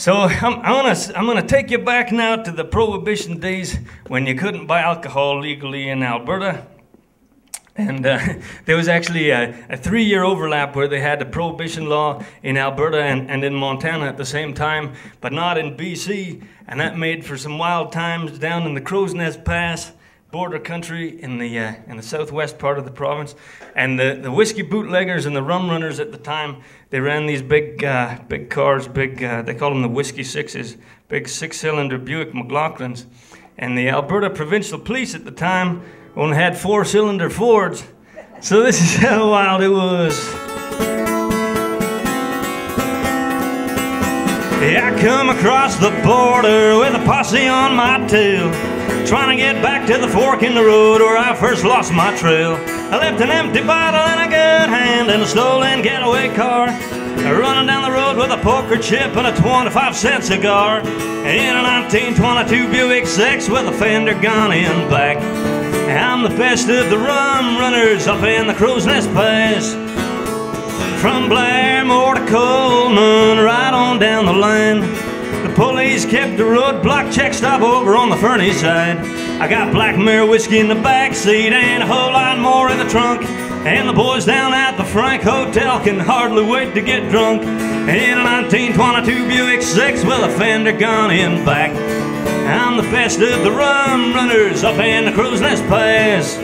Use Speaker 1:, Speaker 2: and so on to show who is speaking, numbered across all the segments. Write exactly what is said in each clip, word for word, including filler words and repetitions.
Speaker 1: So I'm, I'm gonna I'm gonna take you back now to the Prohibition days when you couldn't buy alcohol legally in Alberta, and uh, there was actually a, a three-year overlap where they had the Prohibition law in Alberta and, and in Montana at the same time, but not in B C, and that made for some wild times down in the Crow's Nest Pass border country in the uh, in the southwest part of the province. And the, the whiskey bootleggers and the Rumrunners at the time, they ran these big uh, big cars, big uh, they call them the Whiskey Sixes, big six-cylinder Buick McLaughlins. And the Alberta Provincial Police at the time only had four-cylinder Fords. So this is how wild it was. Yeah, I come across the border with a posse on my tail, trying to get back to the fork in the road where I first lost my trail. I left an empty bottle in a good hand and a stolen getaway car, running down the road with a poker chip and a twenty-five cent cigar, in a nineteen twenty-two Buick six with a fender gone in back. I'm the best of the Rumrunners up in the Crow's Nest Pass, from Blairmore to Coleman, right on down the line. The police kept the roadblock check stop over on the Fernie side. I got Black Mare whiskey in the back seat and a whole lot more in the trunk. And the boys down at the Frank Hotel can hardly wait to get drunk, in a nineteen twenty-two Buick six with a fender gone in back. I'm the best of the Rumrunners up in the Crow's Nest Pass.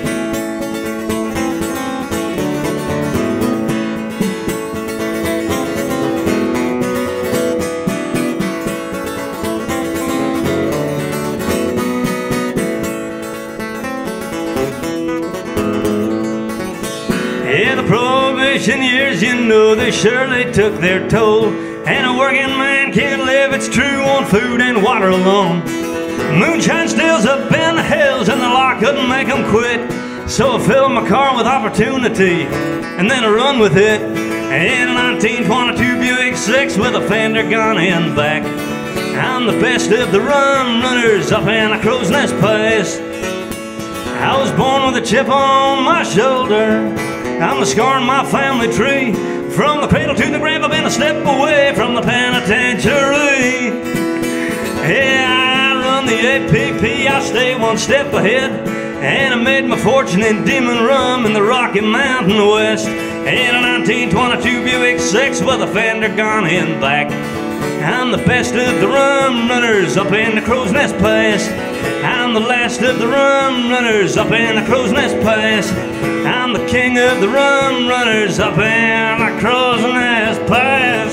Speaker 1: Yeah, the Prohibition years, you know, they surely took their toll, and a working man can't live, it's true, on food and water alone. Moonshine stills up in the hills and the law couldn't make them quit, so I filled my car with opportunity and then I run with it, in a nineteen twenty-two Buick six with a fender gone in back. I'm the best of the Rumrunners up in the Crow's Nest Pass. I was born with a chip on my shoulder, I'm the scar in my family tree. From the cradle to the grave, I've been a step away from the penitentiary. Yeah, I run the A P P, I stay one step ahead, and I made my fortune in Demon Rum in the Rocky Mountain West, in a nineteen twenty-two Buick six with a fender gone in back. I'm the best of the Rumrunners up in the Crow's Nest Pass. I'm the last of the Rumrunners up in the Crow's Nest Pass. I'm the king of the Rumrunners up in the Crow's Nest Pass.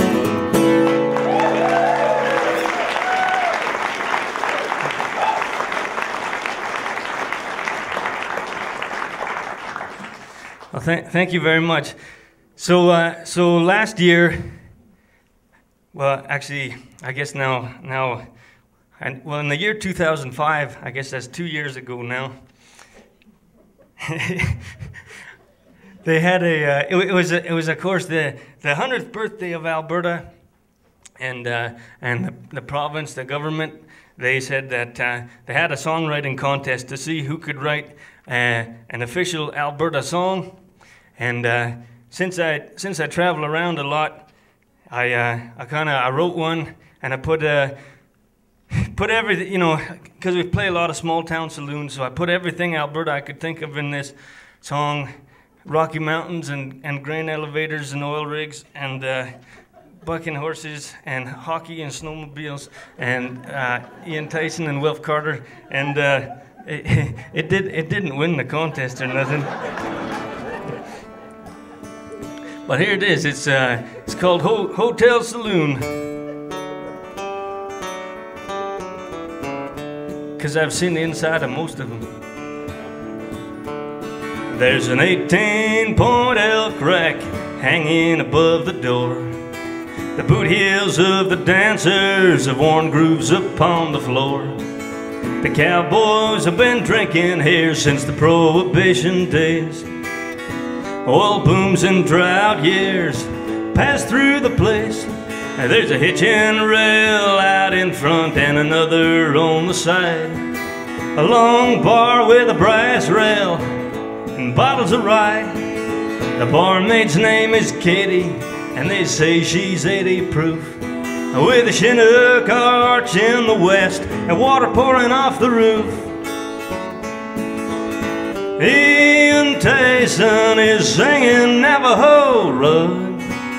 Speaker 1: Well, th thank you very much. So, uh, so last year, well, actually, I guess now, now, and well, in the year two thousand five, I guess that's two years ago now. They had a, uh, it, it was, a, it was of course the the hundredth birthday of Alberta, and uh, and the, the province, the government, they said that uh, they had a songwriting contest to see who could write uh, an official Alberta song, and uh, since I since I travel around a lot, I uh, I kind of I wrote one and I put uh, put everything, you know, because we play a lot of small town saloons, so I put everything Alberta I could think of in this song: Rocky Mountains and and grain elevators and oil rigs and uh, bucking horses and hockey and snowmobiles and uh, Ian Tyson and Wilf Carter, and uh, it, it did it didn't win the contest or nothing. But here it is. It's uh, it's called Ho Hotel Saloon. Cause I've seen the inside of most of them. There's an eighteen point elk rack hanging above the door. The boot heels of the dancers have worn grooves upon the floor. The cowboys have been drinking here since the Prohibition days. Oil booms and drought years pass through the place. There's a hitching rail out in front and another on the side. A long bar with a brass rail and bottles of rye. The barmaid's name is Katie, and they say she's eighty proof. with a Chinook arch in the west and water pouring off the roof. Ian Tyson is singing Navajo Rug.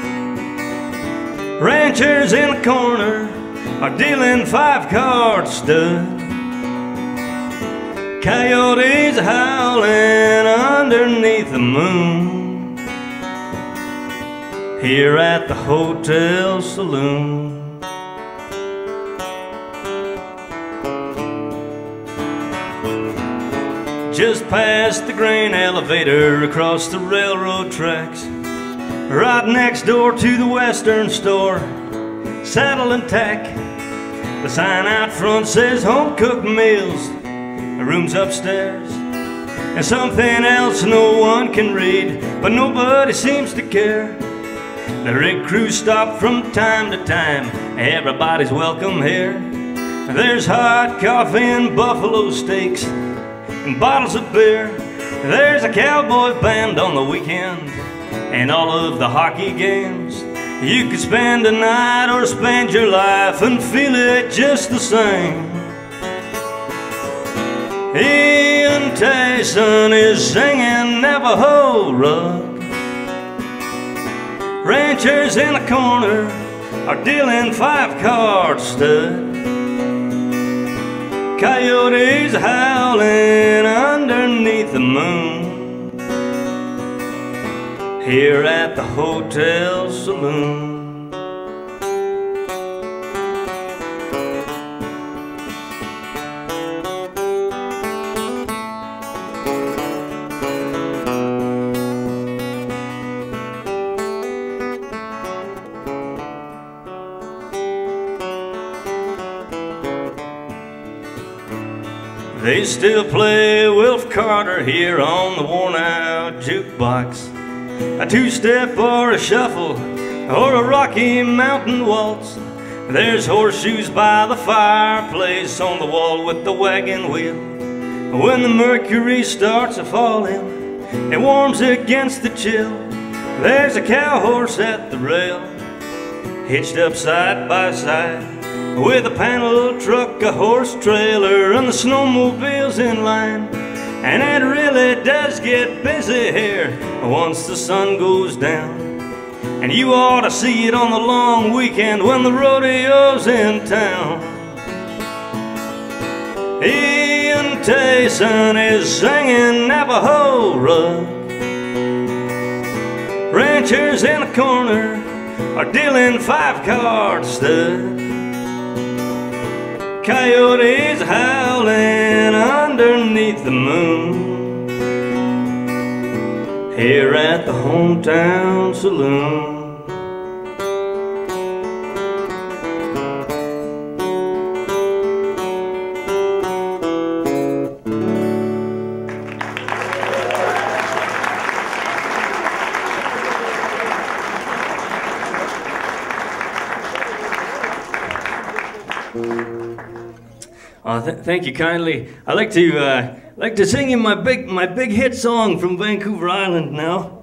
Speaker 1: Ranchers in the corner are dealing five-card stud. Coyotes howling underneath the moon here at the hotel saloon. Just past the grain elevator across the railroad tracks, right next door to the Western store, Saddle and Tack. The sign out front says home-cooked meals, the room's upstairs, and something else no one can read, but nobody seems to care. The rig crew stop from time to time, everybody's welcome here. There's hot coffee and buffalo steaks and bottles of beer. There's a cowboy band on the weekend and all of the hockey games. You could spend a night or spend your life and feel it just the same. Ian Tyson is singing Navajo Rug. Ranchers in the corner are dealing five-card stud. Coyotes howling underneath the moon here at the hotel saloon. They still play Wilf Carter here on the worn-out jukebox, a two-step or a shuffle or a Rocky Mountain waltz. There's horseshoes by the fireplace on the wall with the wagon wheel. When the mercury starts a-falling, it warms against the chill. There's a cow horse at the rail, hitched up side by side, with a panel truck, a horse trailer, and the snowmobiles in line. And it really does get busy here once the sun goes down. And you ought to see it on the long weekend when the rodeo's in town. Ian Tyson is singing Navajo Rug. Ranchers in the corner are dealing five-card stud. Coyotes howling underneath the moon here at the hometown saloon. Uh, th thank you kindly. I like to uh, like to sing you my big my big hit song from Vancouver Island now.